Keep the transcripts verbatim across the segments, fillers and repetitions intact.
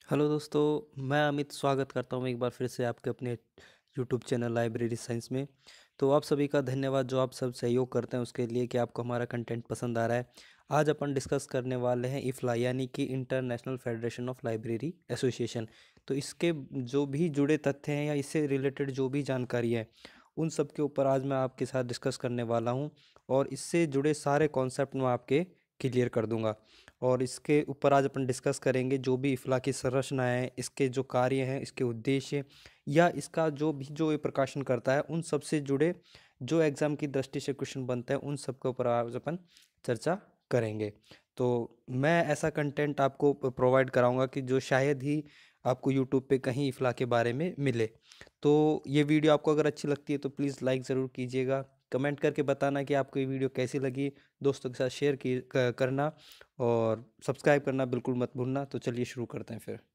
Hello दोस्तों, मैं अमित स्वागत करता हूँ एक बार फिर से आपके अपने यूट्यूब चैनल लाइब्रेरी साइंस में। तो आप सभी का धन्यवाद जो आप सब सहयोग करते हैं उसके लिए कि आपको हमारा कंटेंट पसंद आ रहा है। आज अपन डिस्कस करने वाले हैं इफ्ला यानी कि international federation of library association. तो इसके जो भी जुड़े तथ्य हैं या इससे रिलेटेड जो भी जानकारी है उन सब के ऊपर आज मैं आपके साथ डिस्कस करने वाला हूँ और इससे जुड़े सारे कॉन्सेप्ट मैं आपके क्लियर कर दूंगा। और इसके ऊपर आज अपन डिस्कस करेंगे जो भी इफ्ला की संरचना है, इसके जो कार्य हैं, इसके उद्देश्य या इसका जो भी जो ये प्रकाशन करता है उन सब से जुड़े जो एग्ज़ाम की दृष्टि से क्वेश्चन बनते हैं उन सब के ऊपर आज अपन चर्चा करेंगे। तो मैं ऐसा कंटेंट आपको प्रोवाइड कराऊंगा कि जो शायद ही आपको यूट्यूब पे कहीं इफ्ला के बारे में मिले। तो ये वीडियो आपको अगर अच्छी लगती है तो प्लीज़ लाइक ज़रूर कीजिएगा, कमेंट करके बताना कि आपको ये वीडियो कैसी लगी, दोस्तों के साथ शेयर की करना और सब्सक्राइब करना बिल्कुल मत भूलना। तो चलिए शुरू करते हैं फिर।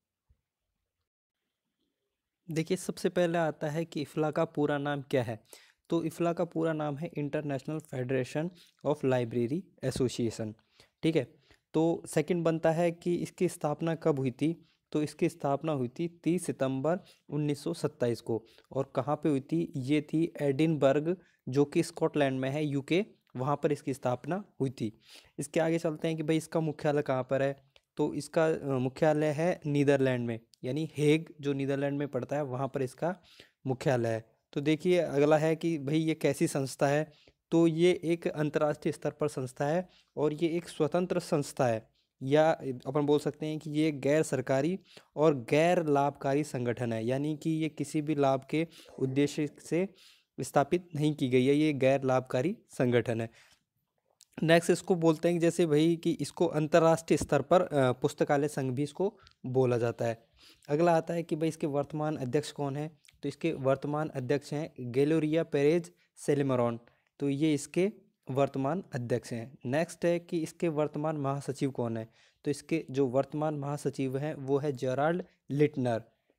देखिए, सबसे पहले आता है कि इफ्ला का पूरा नाम क्या है। तो इफ्ला का पूरा नाम है international federation of library association. ठीक है। तो सेकंड बनता है कि इसकी स्थापना कब हुई थी। तो इसकी स्थापना हुई थी तीस सितंबर उन्नीस सौ सत्ताईस को। और कहाँ पे हुई थी? ये थी एडिनबर्ग, जो कि स्कॉटलैंड में है, यूके। वहाँ पर इसकी स्थापना हुई थी। इसके आगे चलते हैं कि भाई इसका मुख्यालय कहाँ पर है। तो इसका अ, मुख्यालय है नीदरलैंड में, यानी हेग जो नीदरलैंड में पड़ता है वहाँ पर इसका मुख्यालय है। तो देखिए अगला है कि भाई ये कैसी संस्था है। तो ये एक अंतर्राष्ट्रीय स्तर पर संस्था है और ये एक स्वतंत्र संस्था है, या अपन बोल सकते हैं कि ये गैर सरकारी और गैर लाभकारी संगठन है, यानी कि ये किसी भी लाभ के उद्देश्य से स्थापित नहीं की गई है, ये गैर लाभकारी संगठन है। नेक्स्ट इसको बोलते हैं कि जैसे भाई कि इसको अंतर्राष्ट्रीय स्तर पर अ, पुस्तकालय संघ भी इसको बोला जाता है। अगला आता है कि भाई इसके वर्तमान अध्यक्ष कौन है। तो इसके वर्तमान अध्यक्ष हैं गैलोरिया पेरेज सेलेमरॉन। तो ये इसके वर्तमान अध्यक्ष हैं। नेक्स्ट है कि इसके वर्तमान महासचिव कौन है। तो इसके जो वर्तमान महासचिव हैं वो है जेराल्ड लिटनर।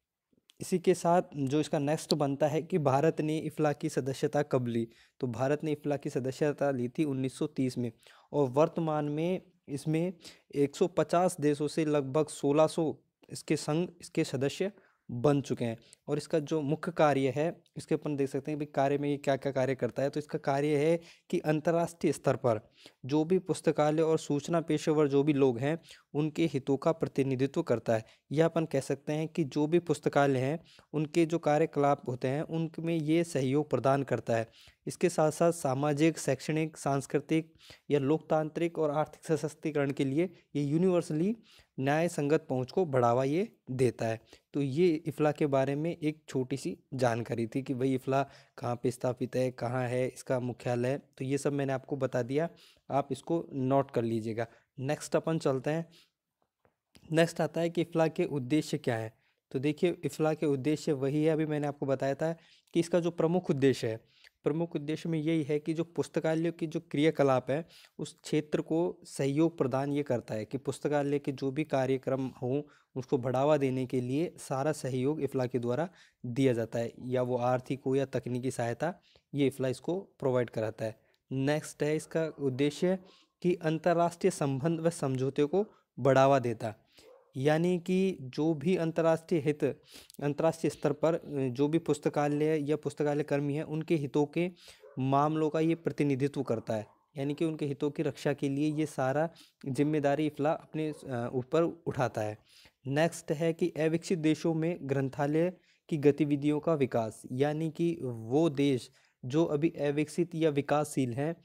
इसी के साथ जो इसका नेक्स्ट बनता है कि भारत ने इफ्ला की सदस्यता कब ली। तो भारत ने इफ्ला की सदस्यता ली थी उन्नीस सौ तीस में और वर्तमान में इसमें एक सौ पचास देशों से लगभग सोलह सौ इसके संघ इसके सदस्य बन चुके हैं। और इसका जो मुख्य कार्य है इसके अपन देख सकते हैं भाई कार्य में ये क्या क्या कार्य करता है। तो इसका कार्य है कि अंतर्राष्ट्रीय स्तर पर जो भी पुस्तकालय और सूचना पेशेवर जो भी लोग हैं उनके हितों का प्रतिनिधित्व करता है। यह अपन कह सकते हैं कि जो भी पुस्तकालय हैं उनके जो कार्यकलाप होते हैं उनमें ये सहयोग प्रदान करता है। इसके साथ साथ सामाजिक, शैक्षणिक, सांस्कृतिक या लोकतांत्रिक और आर्थिक सशक्तिकरण के लिए ये यूनिवर्सली न्याय संगत पहुँच को बढ़ावा ये देता है। तो ये इफ्ला के बारे में एक छोटी सी जानकारी थी कि भाई इफ्ला कहाँ पे स्थापित है, कहाँ है इसका मुख्यालय है। तो ये सब मैंने आपको बता दिया, आप इसको नोट कर लीजिएगा। नेक्स्ट अपन चलते हैं। नेक्स्ट आता है कि इफ्ला के उद्देश्य क्या है। तो देखिए इफ्ला के उद्देश्य वही है, अभी मैंने आपको बताया था कि इसका जो प्रमुख उद्देश्य है, प्रमुख उद्देश्य में यही है कि जो पुस्तकालयों की जो क्रियाकलाप है उस क्षेत्र को सहयोग प्रदान ये करता है कि पुस्तकालय के जो भी कार्यक्रम हों उसको बढ़ावा देने के लिए सारा सहयोग इफ्ला के द्वारा दिया जाता है, या वो आर्थिक हो या तकनीकी सहायता, ये इफ्ला इसको प्रोवाइड कराता है। नेक्स्ट है इसका उद्देश्य कि अंतर्राष्ट्रीय संबंध व समझौते को बढ़ावा देता, यानी कि जो भी अंतर्राष्ट्रीय हित अंतर्राष्ट्रीय स्तर पर जो भी पुस्तकालय या पुस्तकालय कर्मी हैं उनके हितों के मामलों का ये प्रतिनिधित्व करता है, यानी कि उनके हितों की रक्षा के लिए ये सारा जिम्मेदारी इफ्ला अपने ऊपर उठाता है। नेक्स्ट है कि अविकसित देशों में ग्रंथालय की गतिविधियों का विकास, यानी कि वो देश जो अभी अविकसित या विकासशील हैं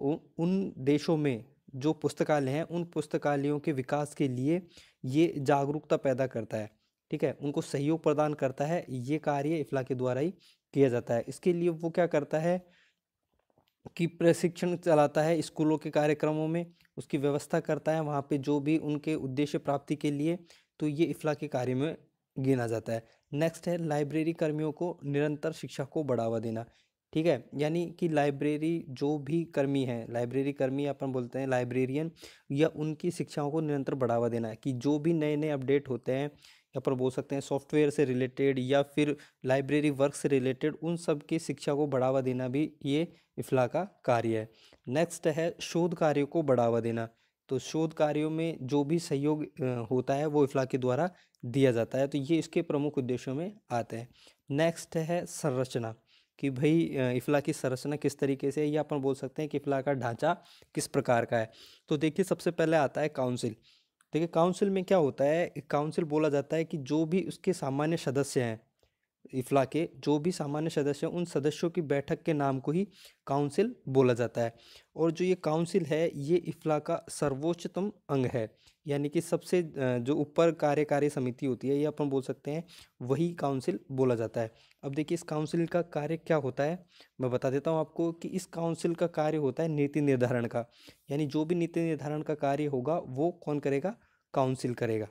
उन देशों में जो पुस्तकालय हैं उन पुस्तकालयों के विकास के लिए ये जागरूकता पैदा करता है। ठीक है, उनको सहयोग प्रदान करता है। ये कार्य इफ्ला के द्वारा ही किया जाता है। इसके लिए वो क्या करता है कि प्रशिक्षण चलाता है स्कूलों के कार्यक्रमों में, उसकी व्यवस्था करता है वहाँ पे जो भी उनके उद्देश्य प्राप्ति के लिए। तो ये इफ्ला के कार्य में गिना जाता है। नेक्स्ट है लाइब्रेरी कर्मियों को निरंतर शिक्षा को बढ़ावा देना। ठीक है, यानी कि लाइब्रेरी जो भी कर्मी हैं, लाइब्रेरी कर्मी अपन बोलते हैं लाइब्रेरियन, या उनकी शिक्षाओं को निरंतर बढ़ावा देना है कि जो भी नए नए अपडेट होते हैं या पर बोल सकते हैं सॉफ्टवेयर से रिलेटेड या फिर लाइब्रेरी वर्क से रिलेटेड, उन सब की शिक्षा को बढ़ावा देना भी ये इफ्ला का कार्य है। नेक्स्ट है शोध कार्यों को बढ़ावा देना, तो शोध कार्यों में जो भी सहयोग अ, होता है वो इफ्ला के द्वारा दिया जाता है। तो ये इसके प्रमुख उद्देश्यों में आते हैं। नेक्स्ट है संरचना, कि भाई अ, इफ्ला की संरचना किस तरीके से है, या अपन बोल सकते हैं कि इफ्ला का ढांचा किस प्रकार का है। तो देखिए सबसे पहले आता है काउंसिल। देखिए काउंसिल में क्या होता है, काउंसिल बोला जाता है कि जो भी उसके सामान्य सदस्य हैं, इफ्ला के जो भी सामान्य सदस्य हैं, उन सदस्यों की बैठक के नाम को ही काउंसिल बोला जाता है। और जो ये काउंसिल है ये इफ्ला का सर्वोच्चतम अंग है, यानी कि सबसे अ, जो ऊपर कार्यकारी समिति होती है, ये अपन बोल सकते हैं वही काउंसिल बोला जाता है। अब देखिए इस काउंसिल का कार्य क्या होता है, मैं बता देता हूँ आपको कि इस काउंसिल का कार्य होता है नीति निर्धारण का, यानी जो भी नीति निर्धारण का कार्य होगा वो कौन करेगा, काउंसिल करेगा।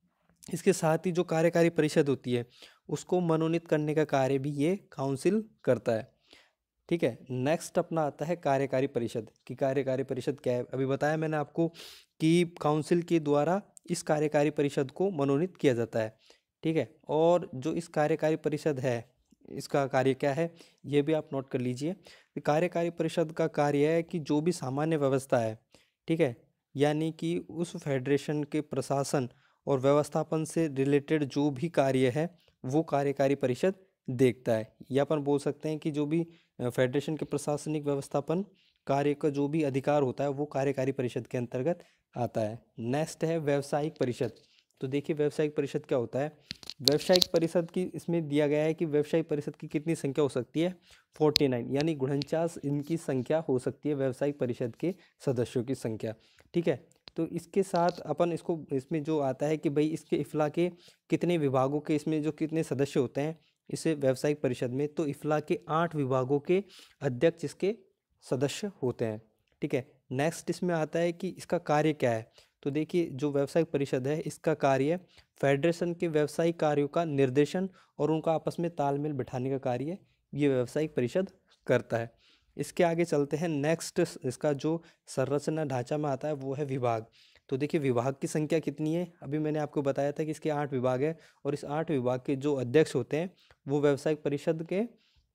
इसके साथ ही जो कार्यकारी परिषद होती है उसको मनोनीत करने का कार्य भी ये काउंसिल करता है। ठीक है, नेक्स्ट अपना आता है कार्यकारी परिषद, कि कार्यकारी परिषद क्या है। अभी बताया मैंने आपको कि काउंसिल के द्वारा इस कार्यकारी परिषद को मनोनीत किया जाता है। ठीक है, और जो इस कार्यकारी परिषद है इसका कार्य क्या है ये भी आप नोट कर लीजिए। कार्यकारी परिषद का कार्य है कि जो भी सामान्य व्यवस्था है, ठीक है, यानी कि उस फेडरेशन के प्रशासन और व्यवस्थापन से रिलेटेड जो भी कार्य है वो कार्यकारी परिषद देखता है। या अपन बोल सकते हैं कि जो भी फेडरेशन के प्रशासनिक व्यवस्थापन कार्य का जो भी अधिकार होता है वो कार्यकारी परिषद के अंतर्गत आता है। नेक्स्ट है व्यावसायिक परिषद। तो देखिए व्यावसायिक परिषद क्या होता है। व्यावसायिक परिषद की इसमें दिया गया है कि व्यावसायिक परिषद की कितनी संख्या हो सकती है, उनचास, यानी उनचास इनकी संख्या हो सकती है व्यावसायिक परिषद के सदस्यों की संख्या। ठीक है, तो इसके साथ अपन इसको इसमें जो आता है कि भाई इसके इफ्ला के कितने विभागों के इसमें जो कितने सदस्य होते हैं इसे व्यावसायिक परिषद में, तो इफ्ला के आठ विभागों के अध्यक्ष इसके सदस्य होते हैं। ठीक है, नेक्स्ट इसमें आता है कि इसका कार्य क्या है। तो देखिए जो व्यावसायिक परिषद है इसका कार्य फेडरेशन के व्यावसायिक कार्यों का निर्देशन और उनका आपस में तालमेल बिठाने का कार्य ये व्यावसायिक परिषद करता है। इसके आगे चलते हैं। नेक्स्ट इसका जो संरचना ढांचा में आता है वो है विभाग। तो देखिए विभाग की संख्या कितनी है, अभी मैंने आपको बताया था कि इसके आठ विभाग है और इस आठ विभाग के जो अध्यक्ष होते हैं वो व्यावसायिक परिषद के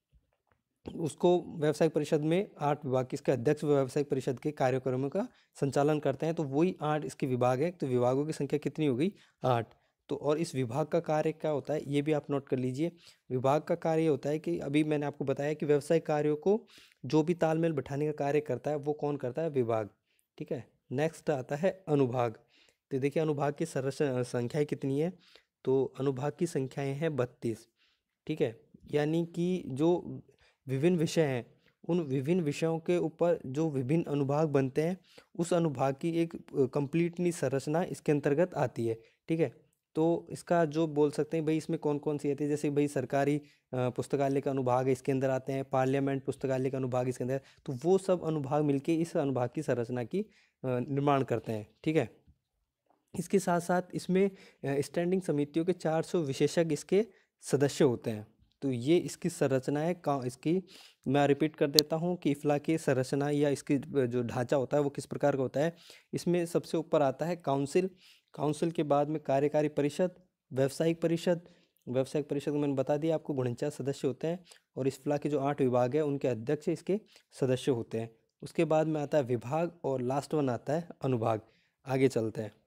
उसको व्यावसायिक परिषद में आठ विभाग के इसके अध्यक्ष व्यावसायिक परिषद के कार्यक्रमों का संचालन करते हैं। तो वही आठ इसके विभाग है। तो विभागों की संख्या कितनी हो गई, आठ। तो और इस विभाग का कार्य क्या होता है ये भी आप नोट कर लीजिए। विभाग का कार्य होता है कि अभी मैंने आपको बताया कि व्यावसायिक कार्यों को जो भी तालमेल बिठाने का कार्य करता है वो कौन करता है, विभाग। ठीक है, नेक्स्ट आता है अनुभाग। तो देखिए अनुभाग की संरचना संख्याएं कितनी है, तो अनुभाग की संख्याएं हैं बत्तीस। ठीक है, यानी कि जो विभिन्न विषय हैं उन विभिन्न विषयों के ऊपर जो विभिन्न अनुभाग बनते हैं उस अनुभाग की एक कंप्लीटली संरचना इसके अंतर्गत आती है। ठीक है, तो इसका जो बोल सकते हैं भाई इसमें कौन कौन सी आती है, जैसे भाई सरकारी पुस्तकालय का अनुभाग है इसके अंदर आते हैं, पार्लियामेंट पुस्तकालय का अनुभाग इसके अंदर, तो वो सब अनुभाग मिलके इस अनुभाग की संरचना की निर्माण करते हैं। ठीक है, इसके साथ साथ इसमें स्टैंडिंग समितियों के चार सौ विशेषज्ञ इसके सदस्य होते हैं। तो ये इसकी संरचना है। का इसकी मैं रिपीट कर देता हूँ कि इफ्ला की संरचना या इसकी जो ढांचा होता है वो किस प्रकार का होता है। इसमें सबसे ऊपर आता है काउंसिल, काउंसिल के बाद में कार्यकारी परिषद, व्यावसायिक परिषद। व्यावसायिक परिषद को मैंने बता दिया आपको उनचास सदस्य होते हैं और इस इफ्ला के जो आठ विभाग है उनके अध्यक्ष इसके सदस्य होते हैं। उसके बाद में आता है विभाग और लास्ट वन आता है अनुभाग। आगे चलते हैं।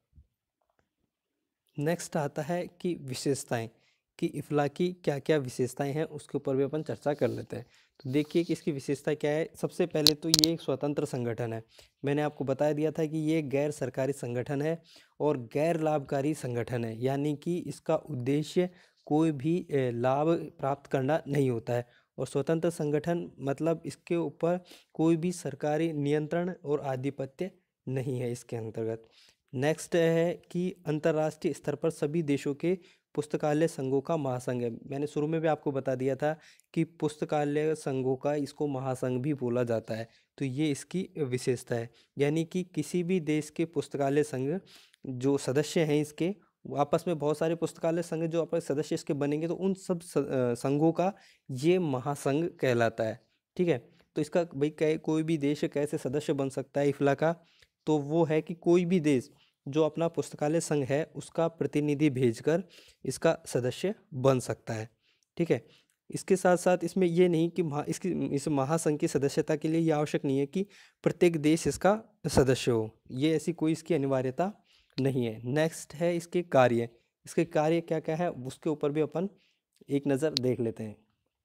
नेक्स्ट आता है कि विशेषताएं, कि इफ्ला की क्या क्या विशेषताएं हैं उसके ऊपर भी अपन चर्चा कर लेते हैं। तो देखिए कि इसकी विशेषता क्या है। सबसे पहले तो ये एक स्वतंत्र संगठन है। मैंने आपको बता दिया था कि ये गैर सरकारी संगठन है और गैर लाभकारी संगठन है, यानी कि इसका उद्देश्य कोई भी लाभ प्राप्त करना नहीं होता है। और स्वतंत्र संगठन मतलब इसके ऊपर कोई भी सरकारी नियंत्रण और आधिपत्य नहीं है इसके अंतर्गत। नेक्स्ट है कि अंतर्राष्ट्रीय स्तर पर सभी देशों के पुस्तकालय संघों का महासंघ है। मैंने शुरू में भी आपको बता दिया था कि पुस्तकालय संघों का इसको महासंघ भी बोला जाता है। तो ये इसकी विशेषता है, यानी कि किसी भी देश के पुस्तकालय संघ जो सदस्य हैं इसके आपस में बहुत सारे पुस्तकालय संघ जो आपस सदस्य इसके बनेंगे तो उन सब संघों का ये महासंघ कहलाता है। ठीक है, तो इसका भाई कै कोई भी देश कैसे सदस्य बन सकता है इफ्ला का, तो वो है कि कोई भी देश जो अपना पुस्तकालय संघ है उसका प्रतिनिधि भेजकर इसका सदस्य बन सकता है। ठीक है, इसके साथ साथ इसमें ये नहीं कि महा इसकी इस महासंघ की सदस्यता के लिए ये आवश्यक नहीं है कि प्रत्येक देश इसका सदस्य हो, ये ऐसी कोई इसकी अनिवार्यता नहीं है। नेक्स्ट है इसके कार्य। इसके कार्य क्या क्या है उसके ऊपर भी अपन एक नज़र देख लेते हैं।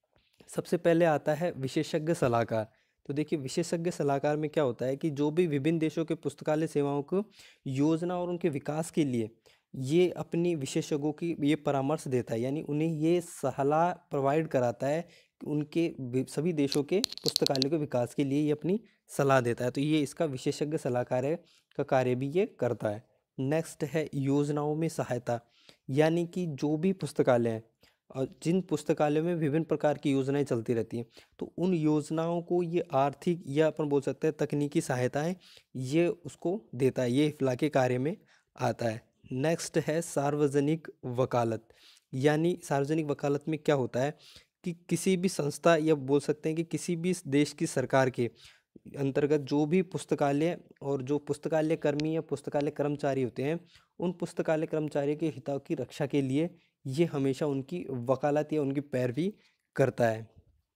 सबसे पहले आता है विशेषज्ञ सलाहकार। तो देखिए विशेषज्ञ सलाहकार में क्या होता है कि जो भी विभिन्न देशों के पुस्तकालय सेवाओं को योजना और उनके विकास के लिए ये अपनी विशेषज्ञों की ये परामर्श देता है, यानी उन्हें ये सलाह प्रोवाइड कराता है कि उनके वि- सभी देशों के पुस्तकालय के विकास के लिए ये अपनी सलाह देता है। तो ये इसका विशेषज्ञ सलाहकार है का कार्य भी ये करता है। नेक्स्ट है योजनाओं में सहायता, यानी कि जो भी पुस्तकालय हैं और जिन पुस्तकालयों में विभिन्न प्रकार की योजनाएं चलती रहती हैं, तो उन योजनाओं को ये आर्थिक या अपन बोल सकते हैं तकनीकी सहायताएं ये उसको देता है, ये इफ्ला के कार्य में आता है। नेक्स्ट है सार्वजनिक वकालत, यानी सार्वजनिक वकालत में क्या होता है कि किसी भी संस्था या बोल सकते हैं कि किसी भी देश की सरकार के अंतर्गत जो भी पुस्तकालय और जो पुस्तकालय कर्मी या पुस्तकालय कर्मचारी होते हैं, उन पुस्तकालय कर्मचारी के हितों की रक्षा के लिए ये हमेशा उनकी वकालत या उनकी पैरवी करता है।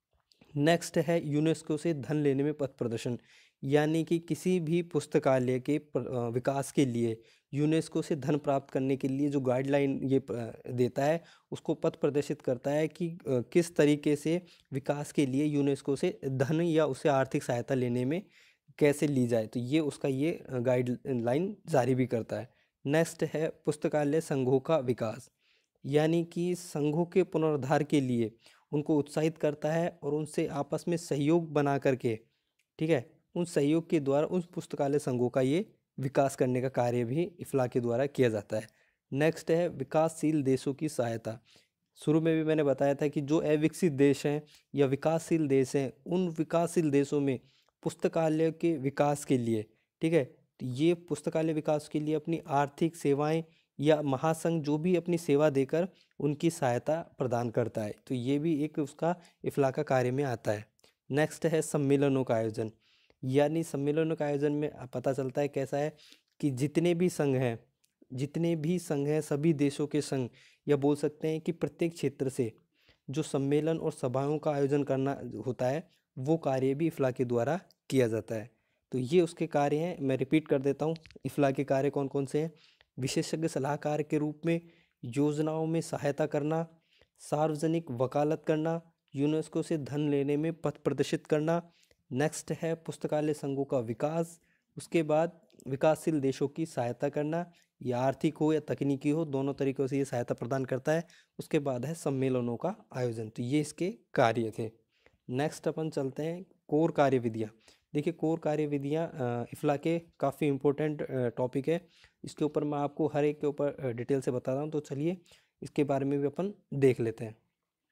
नेक्स्ट है यूनेस्को से धन लेने में पथ प्रदर्शन, यानी कि किसी भी पुस्तकालय के विकास के लिए यूनेस्को से धन प्राप्त करने के लिए जो गाइडलाइन ये देता है उसको पथ प्रदर्शित करता है कि किस तरीके से विकास के लिए यूनेस्को से धन या उसे आर्थिक सहायता लेने में कैसे ली जाए, तो ये उसका ये गाइडलाइन जारी भी करता है। नेक्स्ट है पुस्तकालय संघों का विकास, यानी कि संघों के पुनरुद्धार के लिए उनको उत्साहित करता है और उनसे आपस में सहयोग बना करके, ठीक है, उन सहयोग के द्वारा उन पुस्तकालय संघों का ये विकास करने का कार्य भी इफ्ला के द्वारा किया जाता है। नेक्स्ट है विकासशील देशों की सहायता। शुरू में भी मैंने बताया था कि जो अविकसित देश हैं या विकासशील देश हैं, उन विकासशील देशों में पुस्तकालय के विकास के लिए, ठीक है, तो ये पुस्तकालय विकास के लिए अपनी आर्थिक सेवाएं या महासंघ जो भी अपनी सेवा देकर उनकी सहायता प्रदान करता है, तो ये भी एक उसका इफ्ला का कार्य में आता है। नेक्स्ट है सम्मेलनों का आयोजन, यानी सम्मेलनों का आयोजन में पता चलता है कैसा है कि जितने भी संघ हैं जितने भी संघ हैं सभी देशों के संघ या बोल सकते हैं कि प्रत्येक क्षेत्र से जो सम्मेलन और सभाओं का आयोजन करना होता है वो कार्य भी इफ्ला के द्वारा किया जाता है। तो ये उसके कार्य हैं, मैं रिपीट कर देता हूँ इफ्ला के कार्य कौन कौन से हैं। विशेषज्ञ सलाहकार के रूप में योजनाओं में सहायता करना, सार्वजनिक वकालत करना, यूनेस्को से धन लेने में पथ प्रदर्शित करना। नेक्स्ट है पुस्तकालय संघों का विकास, उसके बाद विकासशील देशों की सहायता करना, या आर्थिक हो या तकनीकी हो दोनों तरीक़ों से ये सहायता प्रदान करता है। उसके बाद है सम्मेलनों का आयोजन, तो ये इसके कार्य थे। नेक्स्ट अपन चलते हैं कोर कार्य विधियाँ। देखिए कोर कार्य विधियाँ इफ्ला के काफ़ी इम्पोर्टेंट टॉपिक है, इसके ऊपर मैं आपको हर एक के ऊपर डिटेल से बता रहा हूँ, तो चलिए इसके बारे में भी अपन देख लेते हैं।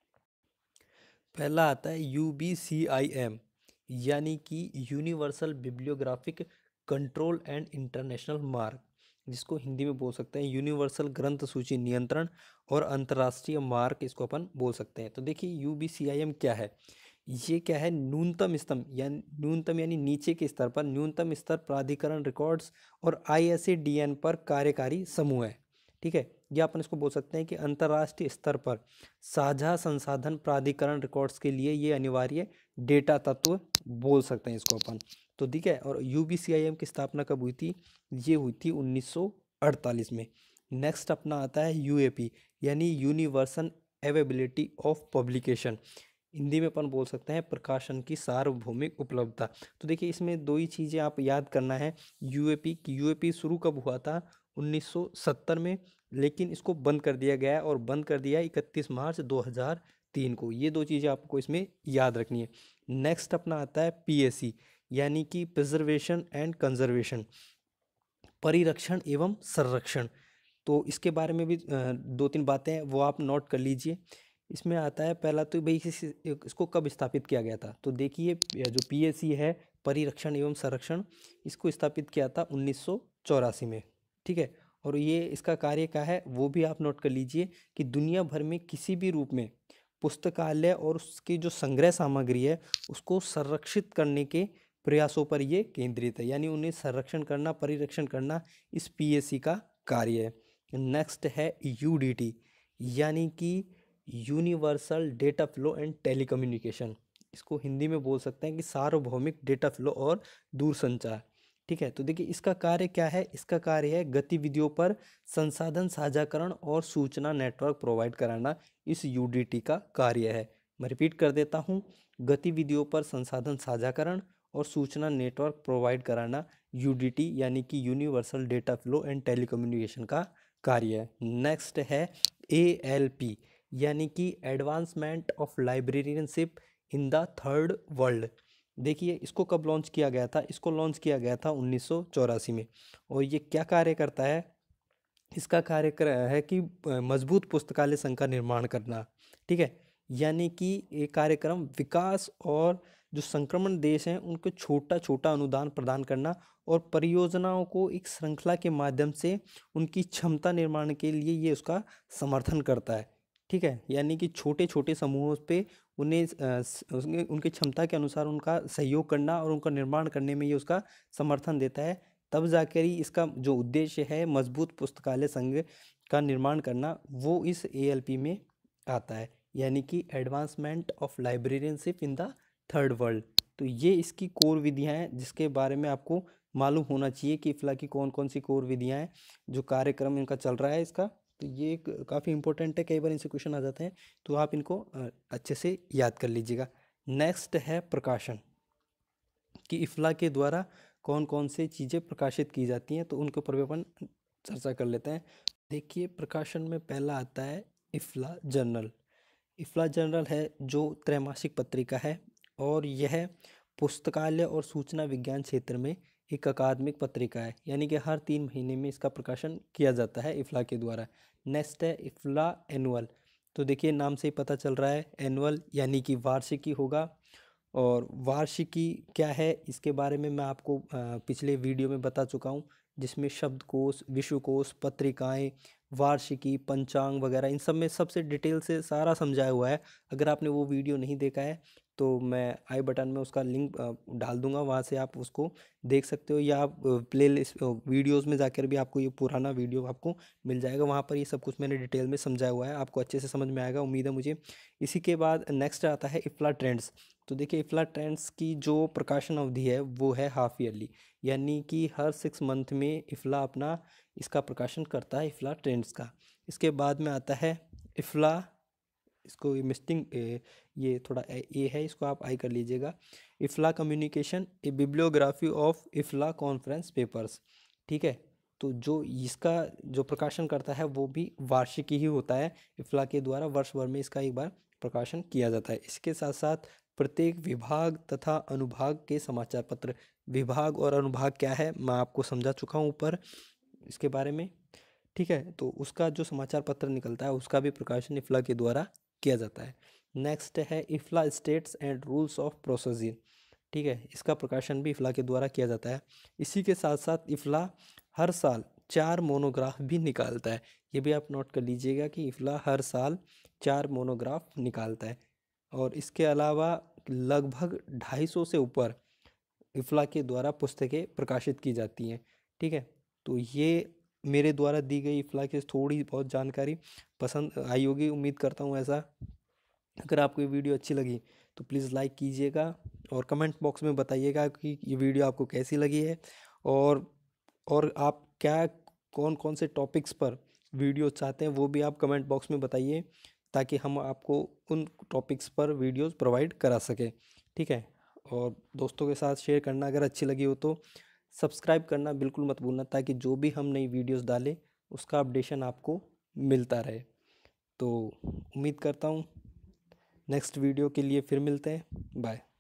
पहला आता है U B C I M, यानी कि universal bibliographic control and international mark, जिसको हिंदी में बोल सकते हैं यूनिवर्सल ग्रंथ सूची नियंत्रण और अंतर्राष्ट्रीय मार्क, इसको अपन बोल सकते हैं। तो देखिए U B C I M क्या है, ये क्या है, न्यूनतम स्तंभ यानी न्यूनतम यानी नीचे के स्तर पर न्यूनतम स्तर प्राधिकरण रिकॉर्ड्स और I S A D N पर कार्यकारी समूह है, ठीक है। या अपन इसको बोल सकते हैं कि अंतर्राष्ट्रीय स्तर पर साझा संसाधन प्राधिकरण रिकॉर्ड्स के लिए ये अनिवार्य डेटा तत्व बोल सकते हैं इसको अपन, तो ठीक है। और U B C I M की स्थापना कब हुई थी, ये हुई थी उन्नीस सौ अड़तालीस में। नेक्स्ट अपना आता है यू ए पी, यानी universal availability of publication, Hindi में अपन बोल सकते हैं प्रकाशन की सार्वभौमिक उपलब्धता। तो देखिए इसमें दो ही चीज़ें आप याद करना है, यूएपी की यूएपी शुरू कब हुआ था उन्नीस सौ सत्तर में, लेकिन इसको बंद कर दिया गया है और बंद कर दिया इकतीस मार्च दो हज़ार तीन को। ये दो चीज़ें आपको इसमें याद रखनी है। नेक्स्ट अपना आता है पी ए सी, यानी कि प्रिजर्वेशन एंड कंजर्वेशन, परिरक्षण एवं संरक्षण। तो इसके बारे में भी दो तीन बातें हैं वो आप नोट कर लीजिए। इसमें आता है पहला तो भाई इसको कब स्थापित किया गया था, तो देखिए जो पी ए सी है परिरक्षण एवं संरक्षण, इसको स्थापित किया था उन्नीस सौ चौरासी में, ठीक है। और ये इसका कार्य क्या है वो भी आप नोट कर लीजिए कि दुनिया भर में किसी भी रूप में पुस्तकालय और उसकी जो संग्रह सामग्री है उसको संरक्षित करने के प्रयासों पर ये केंद्रित है, यानी उन्हें संरक्षण करना परिरक्षण करना इस पी ए सी का कार्य है। नेक्स्ट है यू डी टी, यानी कि universal data flow and telecommunication. इसको हिंदी में बोल सकते हैं कि सार्वभौमिक डेटा फ्लो और दूरसंचार। ठीक है, तो देखिए इसका कार्य क्या है, इसका कार्य है गतिविधियों पर संसाधन साझाकरण और सूचना नेटवर्क प्रोवाइड कराना, इस यूडीटी का कार्य है। मैं रिपीट कर देता हूँ, गतिविधियों पर संसाधन साझाकरण और सूचना नेटवर्क प्रोवाइड कराना यूडीटी यानी कि universal data flow and telecommunication का कार्य है। नेक्स्ट है एएलपी यानी कि advancement of librarianship in the third world. देखिए इसको कब लॉन्च किया गया था, इसको लॉन्च किया गया था उन्नीस सौ चौरासी में। और ये क्या कार्य करता है, इसका कार्य कर है कि मजबूत पुस्तकालय संघ का निर्माण करना। ठीक है, यानी कि ये कार्यक्रम विकास और जो संक्रमण देश हैं उनको छोटा छोटा अनुदान प्रदान करना और परियोजनाओं को एक श्रृंखला के माध्यम से उनकी क्षमता निर्माण के लिए ये उसका समर्थन करता है। ठीक है, यानी कि छोटे छोटे समूहों पे उन्हें उनकी क्षमता के अनुसार उनका सहयोग करना और उनका निर्माण करने में ये उसका समर्थन देता है। तब जाकर ही इसका जो उद्देश्य है मजबूत पुस्तकालय संघ का निर्माण करना, वो इस एएलपी में आता है, यानी कि advancement of librarianship in the third world. तो ये इसकी कोर विधियां हैं जिसके बारे में आपको मालूम होना चाहिए कि इफ्ला की कौन कौन सी कोर विधियां हैं, जो कार्यक्रम इनका चल रहा है इसका। तो ये एक काफ़ी इंपॉर्टेंट है, कई बार इनसे क्वेश्चन आ जाते हैं, तो आप इनको अच्छे से याद कर लीजिएगा। नेक्स्ट है प्रकाशन, कि इफ्ला के द्वारा कौन कौन से चीज़ें प्रकाशित की जाती हैं, तो उनके ऊपर भी अपन चर्चा कर लेते हैं। देखिए प्रकाशन में पहला आता है इफ्ला जर्नल। इफ्ला जर्नल है जो त्रैमासिक पत्रिका है और यह पुस्तकालय और सूचना विज्ञान क्षेत्र में एक अकादमिक पत्रिका है, यानी कि हर तीन महीने में इसका प्रकाशन किया जाता है इफ्ला के द्वारा। नेक्स्ट है इफ्ला एनुअल। तो देखिए नाम से ही पता चल रहा है, एनुअल यानी कि वार्षिकी होगा। और वार्षिकी क्या है इसके बारे में मैं आपको पिछले वीडियो में बता चुका हूँ, जिसमें शब्दकोश, विश्वकोश, पत्रिकाएं, वार्षिकी, पंचांग वगैरह इन सब में सबसे डिटेल से सारा समझाया हुआ है। अगर आपने वो वीडियो नहीं देखा है तो मैं आई बटन में उसका लिंक डाल दूंगा, वहाँ से आप उसको देख सकते हो, या आप प्ले लिस्ट वीडियोज़ में जाकर भी आपको ये पुराना वीडियो आपको मिल जाएगा। वहाँ पर ये सब कुछ मैंने डिटेल में समझाया हुआ है, आपको अच्छे से समझ में आएगा, उम्मीद है मुझे। इसी के बाद नेक्स्ट आता है इफ्ला ट्रेंड्स। तो देखिए इफ्ला ट्रेंड्स की जो प्रकाशन अवधि है वो है हाफ ईयरली, यानी कि हर सिक्स मंथ में इफ्ला अपना इसका प्रकाशन करता है, इफ्ला ट्रेंड्स का। इसके बाद में आता है इफ्ला, इसको ये मिस्टिंग ये थोड़ा ए है, इसको आप आई कर लीजिएगा। IFLA communication a bibliography of IFLA conference papers. ठीक है, तो जो इसका जो प्रकाशन करता है वो भी वार्षिक ही होता है, इफ्ला के द्वारा वर्ष भर में इसका एक बार प्रकाशन किया जाता है। इसके साथ साथ प्रत्येक विभाग तथा अनुभाग के समाचार पत्र, विभाग और अनुभाग क्या है मैं आपको समझा चुका हूँ ऊपर इसके बारे में। ठीक है, तो उसका जो समाचार पत्र निकलता है उसका भी प्रकाशन इफ्ला के द्वारा किया जाता है। नेक्स्ट है IFLA statutes and rules of procedure. ठीक है, इसका प्रकाशन भी इफ्ला के द्वारा किया जाता है। इसी के साथ साथ इफ्ला हर साल चार मोनोग्राफ भी निकालता है, ये भी आप नोट कर लीजिएगा कि इफ्ला हर साल चार मोनोग्राफ निकालता है। और इसके अलावा लगभग ढाई सौ से ऊपर इफ्ला के द्वारा पुस्तकें प्रकाशित की जाती हैं। ठीक है, तो ये मेरे द्वारा दी गई इफ्ला की थोड़ी बहुत जानकारी पसंद आई होगी, उम्मीद करता हूँ ऐसा। अगर आपको ये वीडियो अच्छी लगी तो प्लीज़ लाइक कीजिएगा और कमेंट बॉक्स में बताइएगा कि ये वीडियो आपको कैसी लगी है, और और आप क्या कौन कौन से टॉपिक्स पर वीडियो चाहते हैं वो भी आप कमेंट बॉक्स में बताइए, ताकि हम आपको उन टॉपिक्स पर वीडियोस प्रोवाइड करा सकें। ठीक है, और दोस्तों के साथ शेयर करना अगर अच्छी लगी हो तो सब्सक्राइब करना बिल्कुल मत भूलना, ताकि जो भी हम नई वीडियोस डालें उसका अपडेशन आपको मिलता रहे। तो उम्मीद करता हूँ नेक्स्ट वीडियो के लिए फिर मिलते हैं, बाय।